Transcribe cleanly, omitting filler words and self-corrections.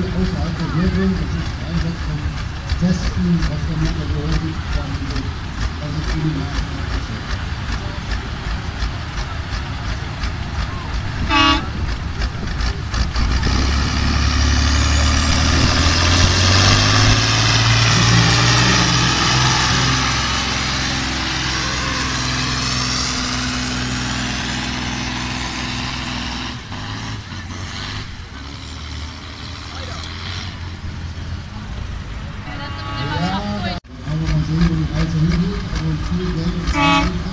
außerhalb der Regeln, das ist der Einsatz von Testen, was der Motorbehörde das ist für die Maßnahmen. Ja, aber mal sehen, wo die Reise hingeht, aber viel Geld und Zeit